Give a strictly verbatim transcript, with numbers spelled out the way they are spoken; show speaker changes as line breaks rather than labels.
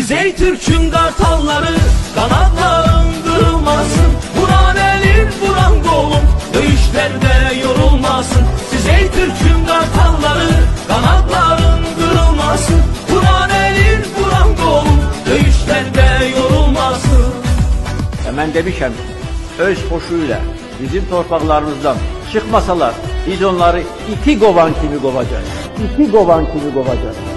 Siz ey Türk'ün kartalları, kanatların kırılmasın. Vuran elin vuran kolun, dövüşlerde yorulmasın. Siz ey Türk'ün kartalları, kanatların kırılmasın. Vuran elin vuran kolun, dövüşlerde yorulmasın.
Hemen demişəm, öz xoşuyla bizim torpaqlarımızdan çıkmasalar biz onları iti qovan kimi qovacağız. İti qovan kimi qovacağız.